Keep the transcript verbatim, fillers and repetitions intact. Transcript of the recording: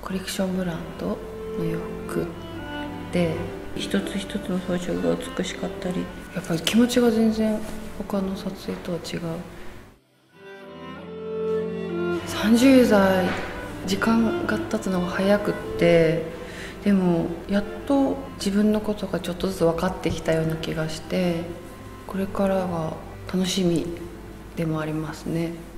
コレクションブランドの洋服で、一つ一つの装飾が美しかったり、やっぱり気持ちが全然他の撮影とは違う。さんじゅう代時間が経つのが早くって、でもやっと自分のことがちょっとずつ分かってきたような気がして、これからが楽しみでもありますね。